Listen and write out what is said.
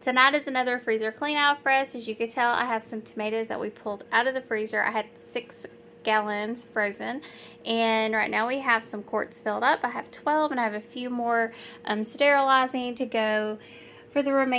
Tonight is another freezer clean out for us. As you can tell, I have some tomatoes that we pulled out of the freezer. I had 6 gallons frozen, and right now we have some quarts filled up. I have 12, and I have a few more sterilizing to go for the remaining